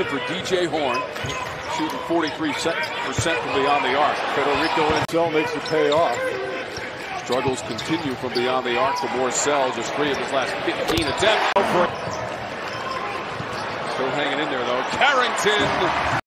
it for DJ Horn, shooting 43% from beyond the arc. Federico Ansel makes it pay off. Struggles continue from beyond the arc for Morcell, just 3 of his last 15 attempts. Still hanging in there though. Carrington.